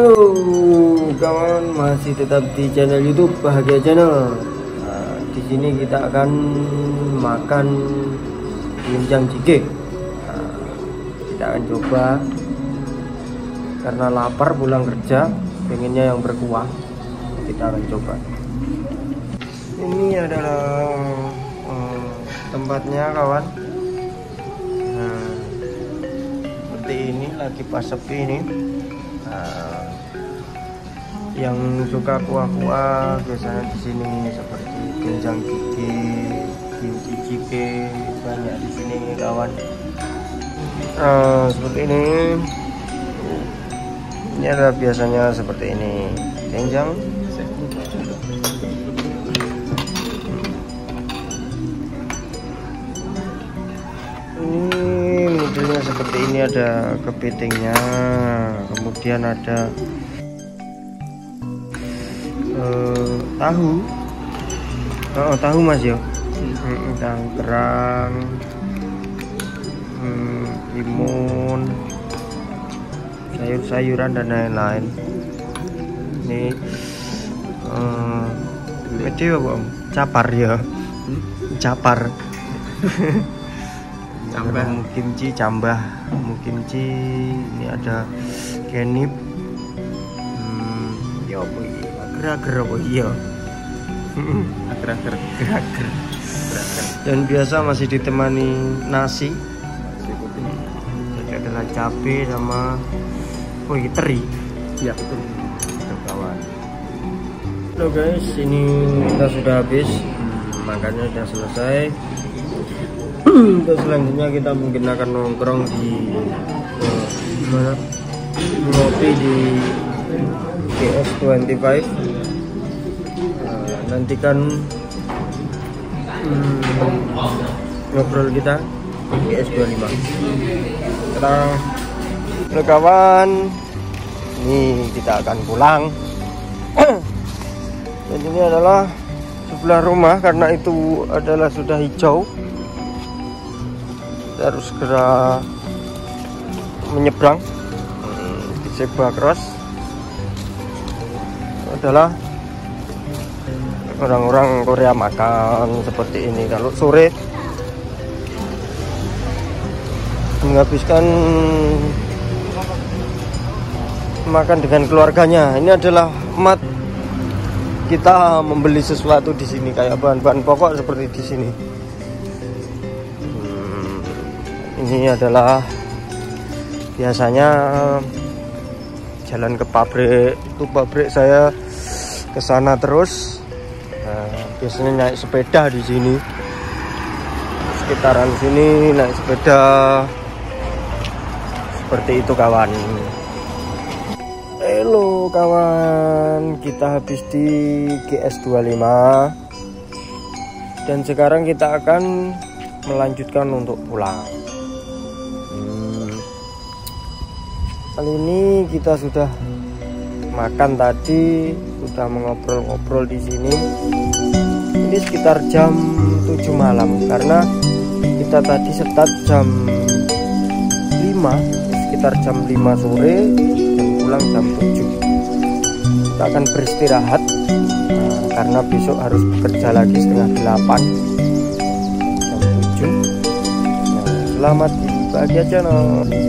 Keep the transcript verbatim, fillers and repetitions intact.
Halo kawan, masih tetap di channel YouTube Bahagia Channel. Nah, di sini kita akan makan ginjang jige. Nah, kita akan coba karena lapar pulang kerja, pengennya yang berkuah. Kita akan coba. Ini adalah hmm, tempatnya kawan. Nah, seperti ini lagi pas sepi ini. Nah, yang suka kuah-kuah biasanya di sini seperti ginjang jige, kimchi jjigae banyak di sini kawan. Nah, seperti ini. Ini adalah biasanya seperti ini ginjang. Ini modelnya seperti ini, ada kepitingnya, kemudian ada uh, tahu, oh tahu mas yo, hmm, tahu kerang, hmm, timun, sayur-sayuran dan lain-lain. Ini uh, ini apa om? Capar ya, capar. Cambah kimchi, cambah kimchi. Ini ada kenip, hmm, ya apa ini? Agar-agar apa iya? Agar-agar, agar-agar. Dan biasa masih ditemani nasi. Jadi adalah cabai sama, oh ini teri. Ya betul. Kawan. Halo guys, ini kita sudah habis, makannya sudah selesai. Untuk selanjutnya kita mungkin akan nongkrong di uh, mana ngopi di G S dua puluh lima. Uh, nantikan um, ngobrol kita di G S dua puluh lima. Sekarang halo kawan, ini kita akan pulang. Dan ini adalah sebelah rumah karena itu adalah sudah hijau. Kita harus segera menyeberang di Zebra Cross. Adalah orang-orang Korea makan seperti ini kalau sore, menghabiskan makan dengan keluarganya. Ini adalah mat kita membeli sesuatu di sini, kayak bahan-bahan pokok seperti di sini. Ini adalah biasanya jalan ke pabrik, itu pabrik saya ke sana terus. Nah, biasanya naik sepeda di sini, sekitaran sini naik sepeda seperti itu kawan. Halo kawan, kita habis di G S dua puluh lima dan sekarang kita akan melanjutkan untuk pulang. Kali ini kita sudah makan tadi, sudah mengobrol-ngobrol di sini. Ini sekitar jam tujuh malam karena kita tadi start jam lima, sekitar jam lima sore dan pulang jam tujuh. Kita akan beristirahat nah, karena besok harus bekerja lagi setengah delapan jam tujuh. Nah, selamat di Bahagia Channel.